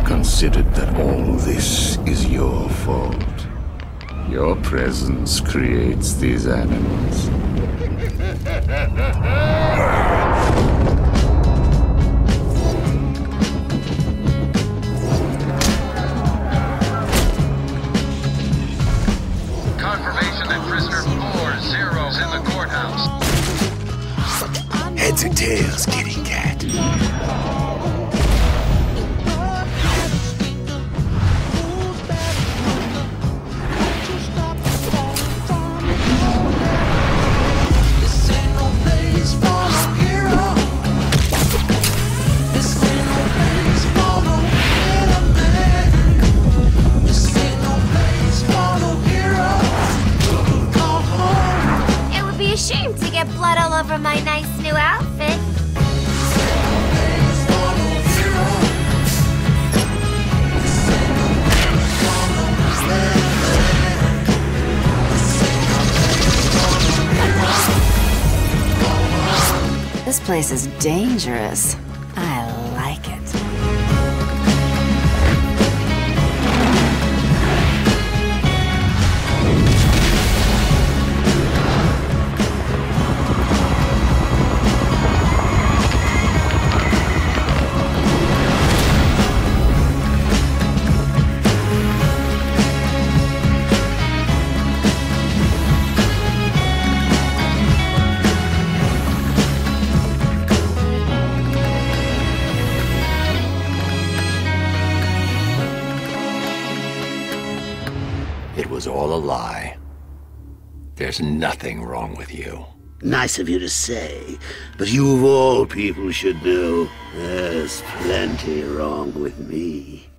considered that all this is your fault? Your presence creates these animals. Confirmation that prisoner 40's in the courthouse. Heads or tails, kitty cat? Shame to get blood all over my nice new outfit. This place is dangerous. I like it. It was all a lie. There's nothing wrong with you. Nice of you to say, but you of all people should know there's plenty wrong with me.